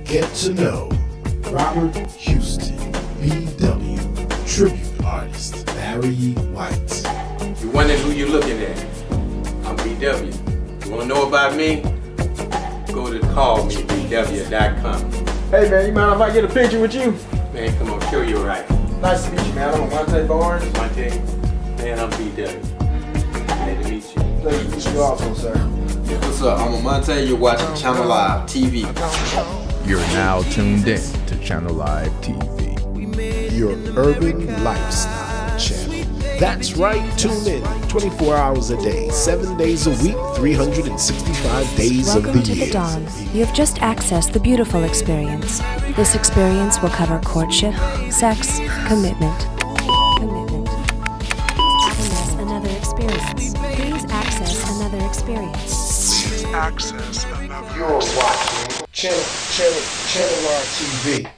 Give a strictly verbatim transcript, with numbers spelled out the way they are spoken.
Get to know Robert Houston, B W, tribute artist Barry White. You wondering who you're looking at? I'm B W. You want to know about me? Go to call me B W dot com. Hey man, you mind if I get a picture with you? Man, come on, show you right. Nice to meet you, man. I'm Monte Barnes. Monte, man, I'm B W. Glad to meet you. Pleasure to meet you also, sir. What's up? I'm Monte. You're watching Channel Live T V. You're now tuned in to Channel Live T V, your urban lifestyle channel. That's right, tune in twenty-four hours a day, seven days a week, three hundred sixty-five days Welcome of the to year. the dawn. You have just accessed the beautiful experience. This experience will cover courtship, sex, commitment, commitment. Access another experience. Please access another experience. Please access another. You're watching Channel Channel Channel R T V.